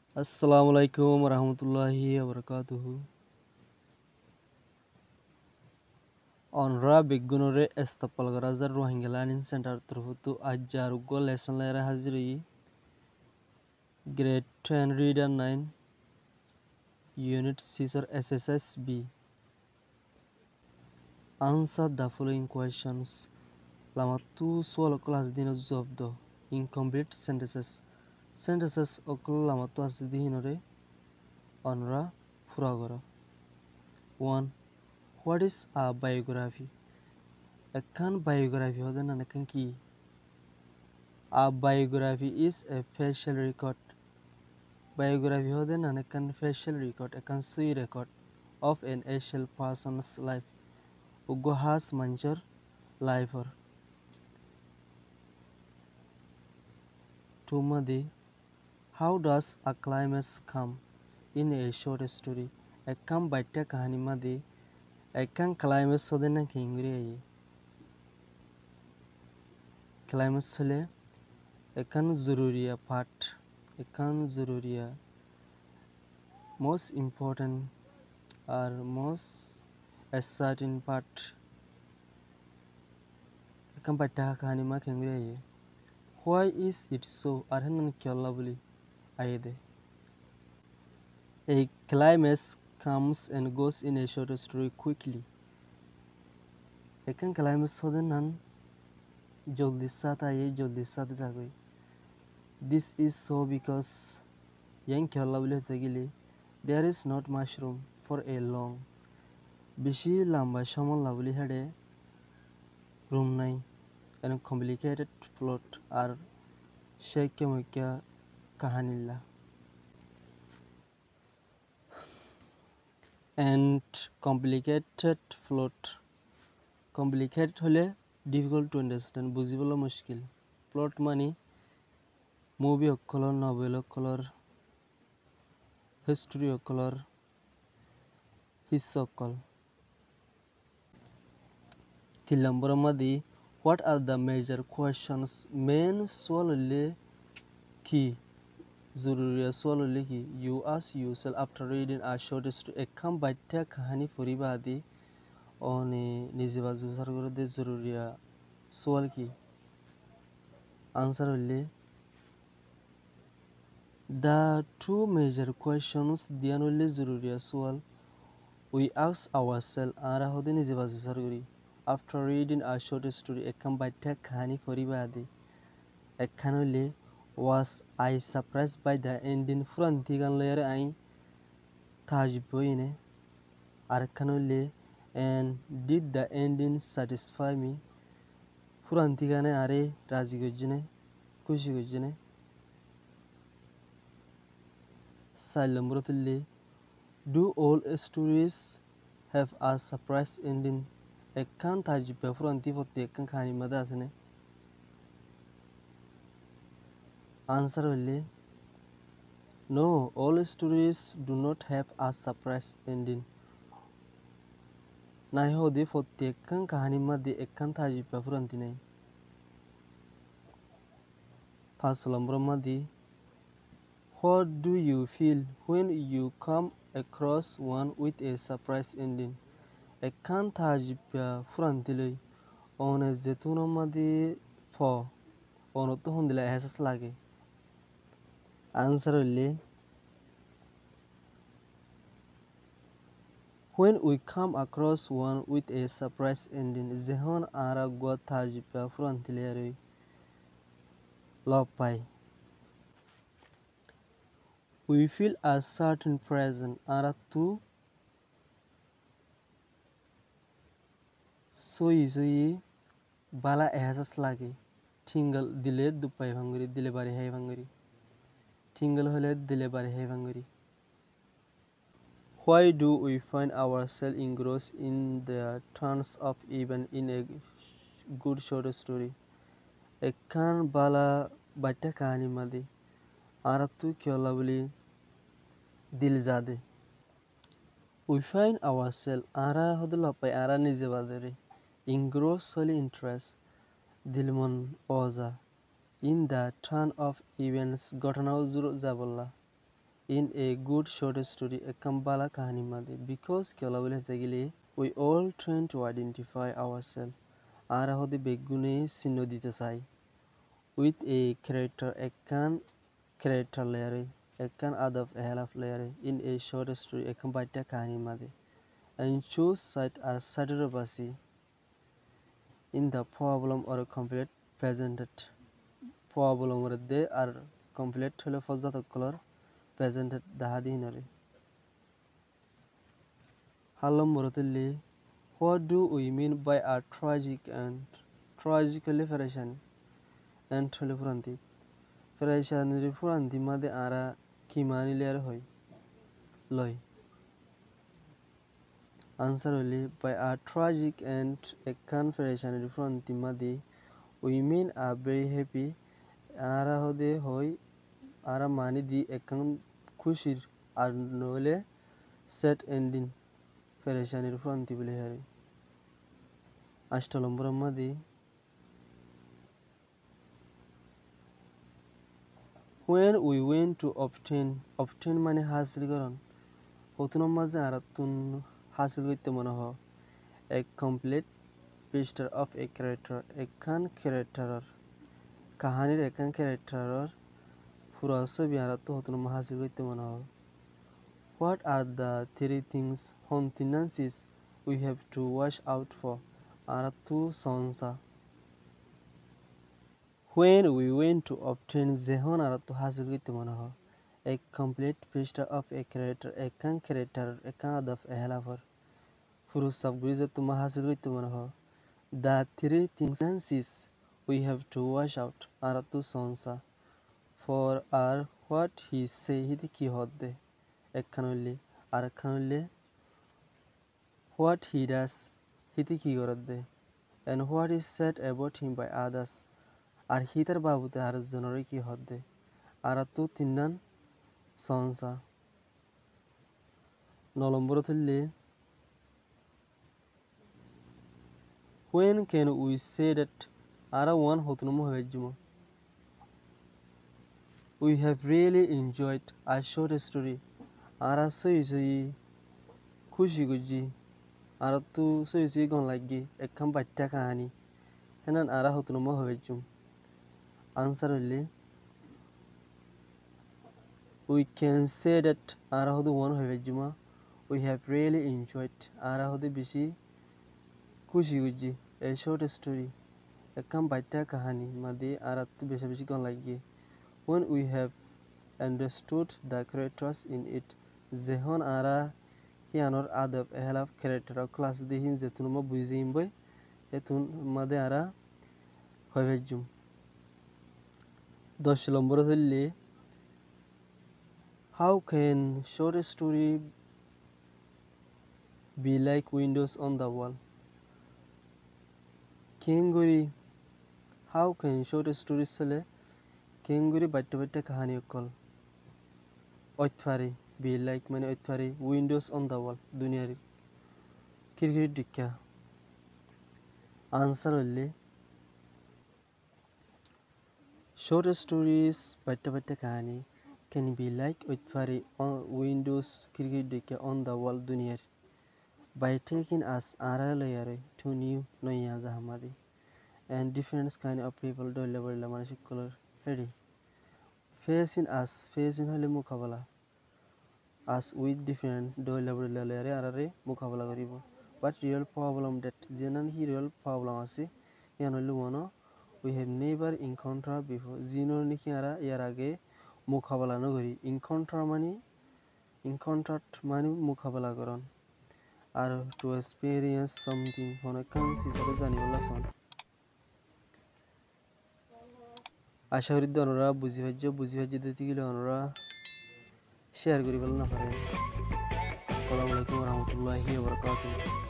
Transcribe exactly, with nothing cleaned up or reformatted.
Assalamualaikum warahmatullahi wabarakatuh. Onra begunore estapalgarazar rohingalanin center turfutu ajar go lesson lera haziri grade ten reader nine unit Caesar S S S B. Answer the following questions. Lamatu swallow class dino zobdo incomplete sentences. Sentences okul lamatu asidi hinore onra furagoro. one. What is a biography? Akan biography hodan anakan ki. A biography is a facial record. Biography hodan anakan facial record akan sui record of an actual person's life. Ugo has mancher lifer. Tumadi. How does a climax come in a short story? Akan baita kahani madi akan climax hodan na kingri. Climax hole akan zururiya part. Akan zururiya most important or most a certain part. Akan baita kahani ma kingri. Why is it so? Arhanan kyallabuli ayede. A climax comes and goes in a short story quickly. Akan climax hodan joldi sat aye joldi sat jagoi. This is so because yang kyallabuli jagili there is not much room for a long. Bishi lamba shamon labuli hade room nai and complicated plot are shake mukya kahanilla. And complicated plot. Complicated hole difficult to understand, bujibolo mushkil. Plot mani movie of color, novel of color, history of color, historical. Tilamburamadi, what are the major questions? Main swallow key. Zururiya swallow ki. You ask yourself after reading a short story. Ekam baita kahani furibadi. Oni nijiba zusar guru de zururiya swal ki. Answer only. The two major questions diyan only zururiya swal. We ask ourselves ara hodi nijiba zusar guri. After reading a short story, ekam baita kahani furibadi. Ekkan only. Was I surprised by the ending? Furantigan layer I tajboine. Arkanole and did the ending satisfy me? Furantigane are razigojine, kushigojine. Salambrotuli. Do all stories have a surprise ending? Ekkan tajibba furanti fotte ekkan khani madatne. Answer only. No, all stories do not have a surprise ending. Nai hodi fotte ekkan kahani madde ekkan tajibba furanti nai. Pasulambramadi. What do you feel when you come across one with a surprise ending? Ekkan tajibba furantiloi. One zetunamadi fo. Ono to hundila ehsas lage. Answer only. When we come across one with a surprise ending, zehon ara go tajibba furantileroi. Lopai. We feel a certain present ara tu soyi soyi bala ehsas lage. Tingal dile dupai bhanguri dile bari hai bhanguri. Tingal hole dile bari hai bhanguri. Why do we find ourselves engrossed in the turns of events in a good short story? Ekkan bala baita kahani madi aratu kyolabuli dilzade. We find ourselves ara hodulapai ara nijebadere engrossed solely interest dilmon oza in the turn of events gothanao juro jabolla in a good short story ekkan bala kahani made because kyola bole hesagile we all trying to identify ourselves ara hode begune sinno dite chai with a character ekkan character layer ekkan adab ehalaf layer in a short story ekkan baita kahani made and choose side as satirabasi in the problem or complete presented problem or they are complete hole fazat color presented dahadi hinore halom borotili what do we mean by a tragic and tragically operation and hole furanti operation ri furanti made ara kimani layer hoy loy answer only by a tragic and a confederation ri furanti made we mean a very happy ara hode hoy ara mani di ekan kushir ar nole set ending operation ri furanti bile hari ashtalom brahmadi when we went to obtain obtain mane hasil karon hotunom maze aratun hasil koite mone ho a complete picture of a character ekkan character kahanir ekkan character pura sobi arattu hotunom hasil koite mone ho what are the three things hontinances we have to watch out for arattu sonsa when we went to obtain zehon arattu hasil koite mone ho a complete picture of a character ekkan character ekkan adaf ehlafor puru sabgurize tuma hasil koite mone ho the three things we have to watch out arattu sonsa for are what he say hidi ki hodde ekkanolli ar ekkanolli what he does hidi ki gorodde and what is said about him by others ar hitar babute ar jonore ki hodde arattu tinnan sonsa nolomboro tulli when can we say that ara one hotunumo hewejjumo we have really enjoyed a short story ara soyi soyi kushi guji arattu soyi soyi gon laggi ekkan batta kahani henan ara hotunumo hewejjum answer only we can say that ara hodu one hewejjuma we have really enjoyed ara hodu bishi kushi guji a short story ekkan batta kahani made arattu besha bishi gon laggi when we have understood the characters in it zehon ara hianor adab ehlaf character class de hin zetunumo buizimboy etun made ara hewejjum dosh lomboro tulli how can short story be like windows on the wall kenguri how can short stories sele kenguri batte batte kahani okol oitfari be like mane oitfari windows on the wall duniyar kirkir dikka answer only short stories batte batte kahani can be like oitfari on windows kirkir dikka on the wall duniyar by taking us ara layer to new noya zahamadi and different kind of people do level la manashik color ready facing us facing hole mukabala as with different do level la layer arare mukabala koribo but real problem that jenan hi real problem ase yanolu wono we have never encountered before jino niki ara yar age mukabala no kori encounter mani encountered mani mukabala koron R to experience something অনেকক্ষণ হিসাবে জানিব লাসন আশা করি অনরা বুঝি পাইছ বুঝি পাইছ দিতে গেলে অনরা শেয়ার করি বল না পারে আসসালামু আলাইকুম ওয়া রাহমাতুল্লাহি ওয়া বারাকাতুহু